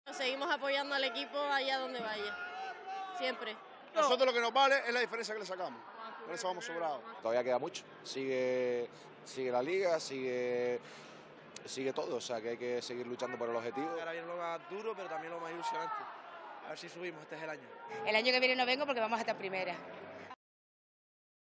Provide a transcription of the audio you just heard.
Seguimos apoyando al equipo allá donde vaya, siempre. Nosotros lo que nos vale es la diferencia que le sacamos, por eso vamos sobrados. Todavía queda mucho, sigue la liga, sigue todo, o sea que hay que seguir luchando por el objetivo. Ahora viene lo más duro, pero también lo más ilusionante. A ver si subimos, este es el año. El año que viene no vengo porque vamos a estar primera.